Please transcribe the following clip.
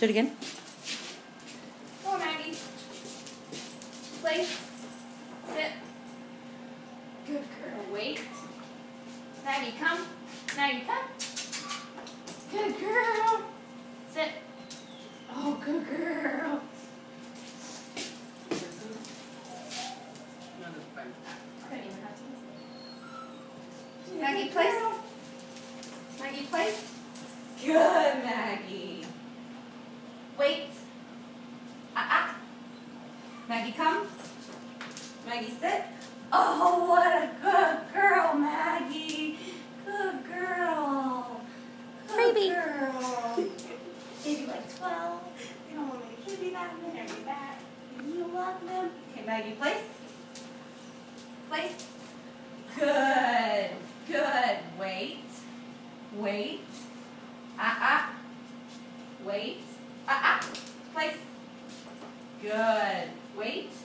Do it again. Come on, Maggie. Place. Sit. Good girl. Wait. Maggie, come. Maggie, come. Good girl. Sit. Oh, good girl. Maggie, place. Maggie, place. Good, Maggie. Wait. Maggie, come. Maggie, sit. Oh, what a good girl, Maggie. Good girl. Good Freebie. girl. Maybe like 12. You don't want me to give you that one or you that. You love them. Okay, Maggie, place. Place. Good. Good. Wait. Wait. Wait. Place. Good. Wait.